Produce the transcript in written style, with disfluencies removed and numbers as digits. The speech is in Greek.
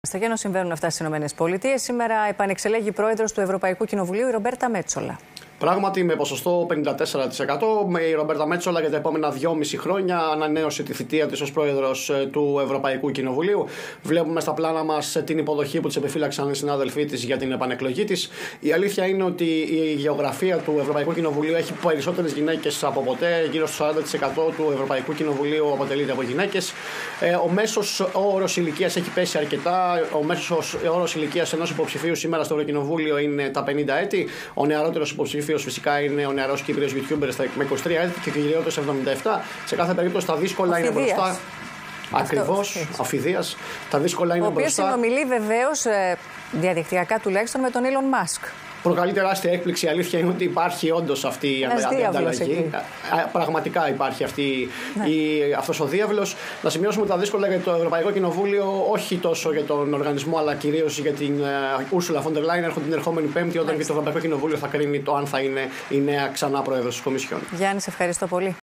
Στα γένο συμβαίνουν αυτά στις ΗΠΑ. Σήμερα επανεξελέγει πρόεδρος του Ευρωπαϊκού Κοινοβουλίου η Ρομπέρτα Μέτσολα. Πράγματι, με ποσοστό 54%, η Ρομπέρτα Μέτσολα για τα επόμενα 2,5 χρόνια ανανέωσε τη θητεία της ως πρόεδρος του Ευρωπαϊκού Κοινοβουλίου. Βλέπουμε στα πλάνα μας την υποδοχή που της επιφύλαξαν οι συνάδελφοί της για την επανεκλογή της. Η αλήθεια είναι ότι η γεωγραφία του Ευρωπαϊκού Κοινοβουλίου έχει περισσότερες γυναίκες από ποτέ. Γύρω στο 40% του Ευρωπαϊκού Κοινοβουλίου αποτελείται από γυναίκες. Ο μέσος όρος ηλικίας έχει πέσει αρκετά. Ο μέσος όρος ηλικίας ενός υποψηφίου σήμερα στο Ευρωκοινοβούλιο είναι τα 50 έτη. Ο νεαρότερος υποψήφιος φυσικά είναι ο νεαρός Κύπριος YouTuber με 23 έτη και ο κυριότερος 77. Σε κάθε περίπτωση τα δύσκολα είναι μπροστά. Ακριβώς, Αφιδίας. Τα δύσκολα είναι μπροστά. Ο οποίος συνομιλεί βεβαίως διαδικτυακά τουλάχιστον με τον Elon Musk. Προκαλεί τεράστια έκπληξη. Η αλήθεια είναι ότι υπάρχει όντως αυτή η ανταλλαγή. Πραγματικά υπάρχει αυτός ο διάβλος. Να σημειώσουμε τα δύσκολα για το Ευρωπαϊκό Κοινοβούλιο, όχι τόσο για τον οργανισμό, αλλά κυρίως για την Ursula von der Leyen. Έρχονται την ερχόμενη Πέμπτη, όταν και το Ευρωπαϊκό Κοινοβούλιο θα κρίνει το αν θα είναι η νέα ξανά πρόεδρος της Κομισιόν. Γιάννη, σε ευχαριστώ πολύ.